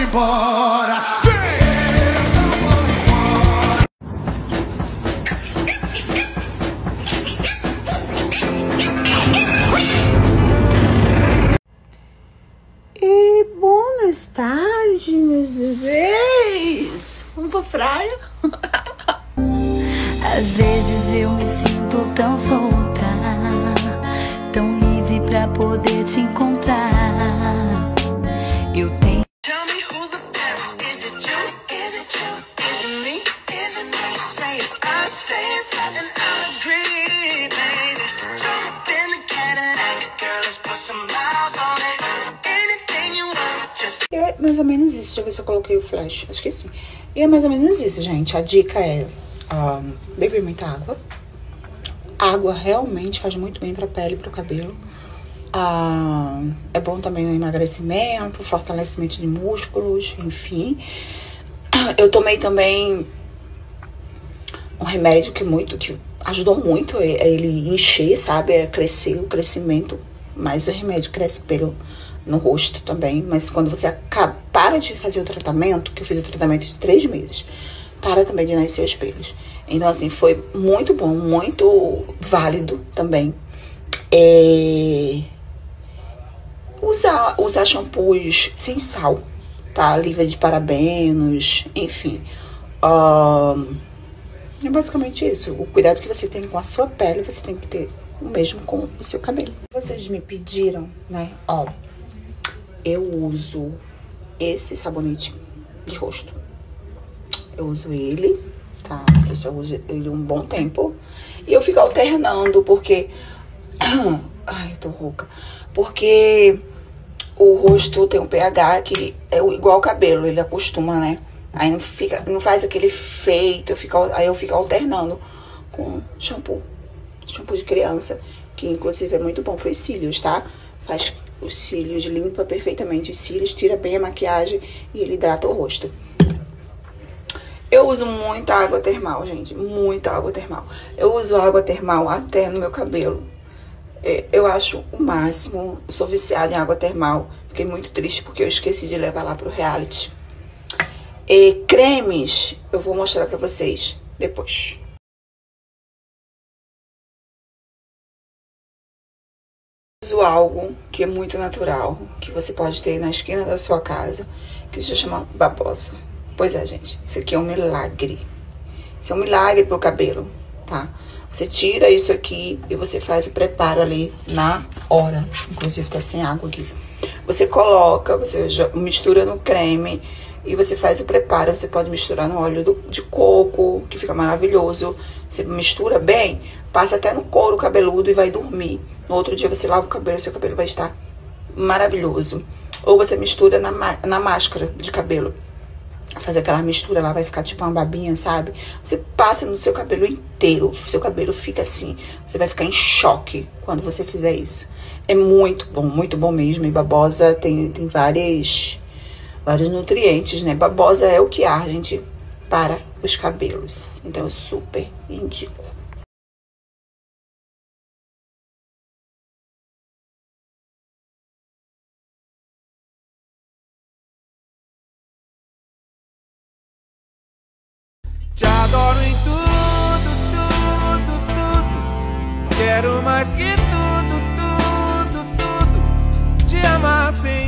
embora. E boas tardes, meus bebês. Vamos pra praia? Às vezes eu me sinto tão solta, tão livre pra poder te encontrar. Eu tenho. Tell me who's the best? Is it you? Is it you? Is it me? Is it me? Say it's us, and I'll agree, baby. Jump in the Cadillac, girl, let's put some miles on it. Anything you want, just. É mais ou menos isso. Deixa eu ver se eu coloquei o flash. Acho que sim. E é mais ou menos isso, gente. A dica é beber muita água. A água realmente faz muito bem pra pele e pro cabelo. É bom também o emagrecimento, fortalecimento de músculos, enfim. Eu tomei também um remédio que ajudou muito ele encher, sabe? Crescer, o crescimento. Mas o remédio cresce pelo no rosto também. Mas quando você para de fazer o tratamento, que eu fiz o tratamento de 3 meses, para também de nascer os pelos. Então, assim, foi muito bom, muito válido também. Usar shampoos sem sal, tá? Livre de parabenos, enfim. É basicamente isso. O cuidado que você tem com a sua pele, você tem que ter o mesmo com o seu cabelo. Vocês me pediram, né? Eu uso esse sabonete de rosto. Eu uso ele, tá? Eu já uso ele um bom tempo. E eu fico alternando, porque... Ai, eu tô rouca. Porque o rosto tem um pH que é igual ao cabelo, ele acostuma, né? Aí não faz aquele efeito, aí eu fico alternando com shampoo de criança, que inclusive é muito bom para os cílios, tá? Faz os cílios, limpa perfeitamente os cílios, tira bem a maquiagem e ele hidrata o rosto. Eu uso muita água termal, gente, muita água termal. Eu uso água termal até no meu cabelo. Eu acho o máximo. Eu sou viciada em água termal. Fiquei muito triste porque eu esqueci de levar lá pro reality. Cremes, eu vou mostrar pra vocês depois. Eu uso algo que é muito natural, que você pode ter na esquina da sua casa, que se chama babosa. Pois é, gente, isso aqui é um milagre. Isso é um milagre pro cabelo, tá? Você tira isso aqui e você faz o preparo ali na hora. Inclusive tá sem água aqui. Você coloca, você mistura no creme e você faz o preparo. Você pode misturar no óleo de coco, que fica maravilhoso. Você mistura bem, passa até no couro cabeludo e vai dormir. No outro dia você lava o cabelo, seu cabelo vai estar maravilhoso. Ou você mistura na máscara de cabelo. Fazer aquela mistura lá, vai ficar tipo uma babinha, sabe? Você passa no seu cabelo inteiro, seu cabelo fica assim. Você vai ficar em choque quando você fizer isso. É muito bom mesmo. E babosa tem vários nutrientes, né? Babosa é o que há, gente, para os cabelos. Então eu super indico. Te adoro em tudo, tudo, tudo. Quero mais que tudo, tudo, tudo. Te amar sem